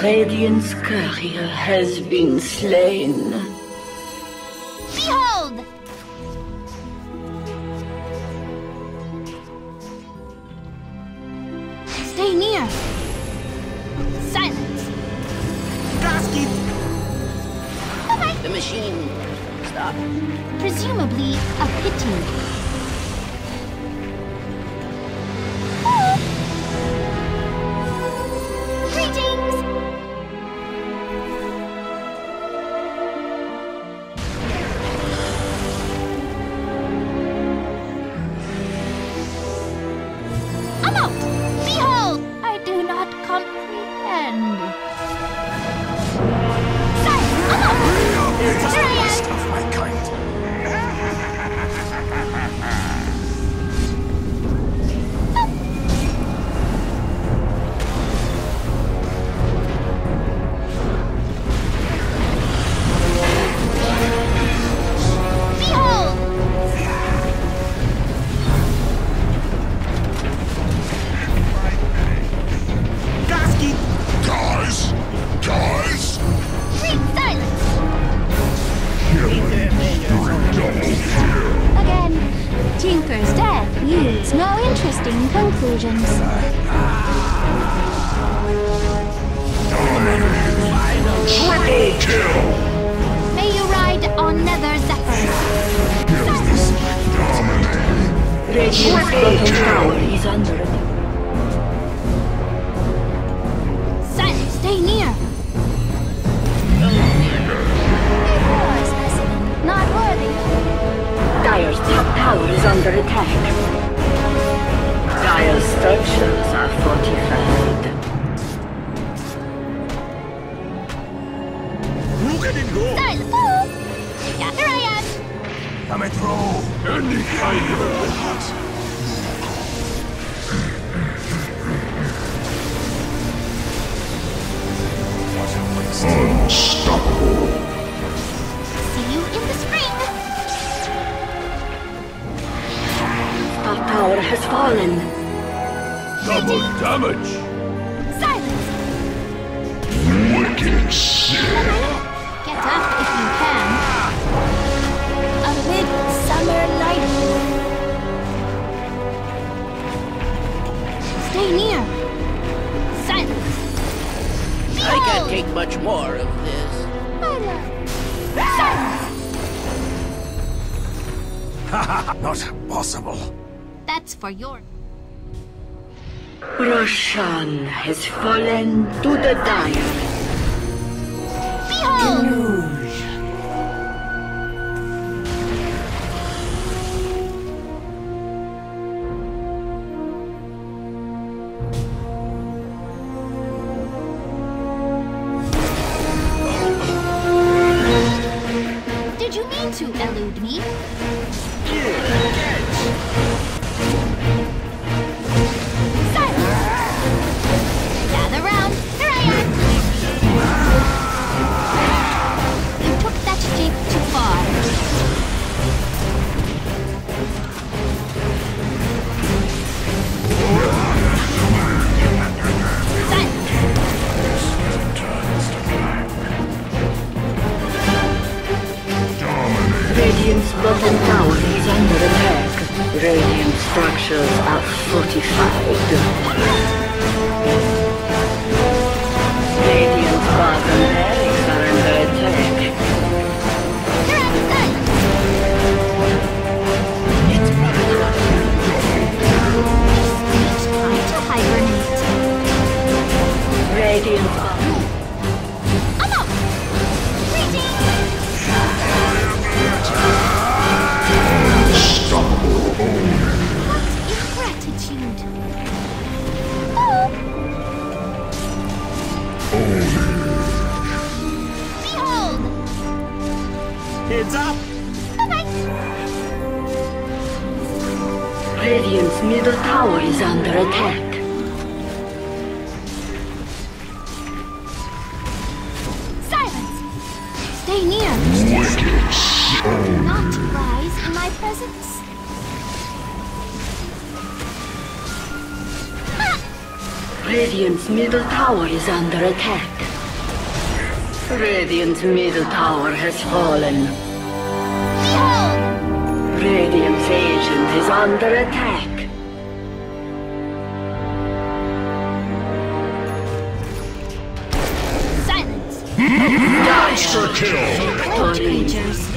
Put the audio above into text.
Radiant's courier has been slain. Behold! Stay near. Silence. Gasket! Bye-bye. The machine. Stop. Presumably a pity. Greetings! I'm out! Behold! I do not comprehend. Silence! I'm out! Here I am! Of my kind. Behold! Gasket! Guys! Great silence! Double Again, Tinker's death yields no interesting conclusions. Triple kill! May you ride on Nether Zephyrs. Dominating! Radiant's bottom tower is under attack. Silence, stay near. A poor specimen, not worthy. Dire's top tower is under attack. Dire's structures are fortified. Look at it go! Silence. Yeah, here I am. Come and throw! Any kind of it. Unstoppable! See you in the spring. Top tower has fallen. Double damage! Silence. Wicked sick! Get up if you can. A midsummer night. Stay near. Silence. I can't Behold! take much more of this. My love. Silence. Not possible. That's for your... Roshan has fallen to the Dire. Behold! Did you mean to elude me? Silence! Gather round, here I am! You took that jeep too far. Silence! Radiant's bottom tower is under attack. Radiant structures are fortified. Radiant's bottom barracks are under attack. Here I'm silent! Each trying to hibernate. Radiant's bottom. I'm out! Greetings! Unstoppable! What ingratitude! Oh! Behold! Heads up! Bye-bye! Radiant's middle tower is under attack. Silence! Stay near! Wicked sick! Not rise in my presence. Radiant's middle tower is under attack. Radiant's middle tower has fallen. Behold! Radiant's agent is under attack. Silence! Monster kill! Victory. Creatures.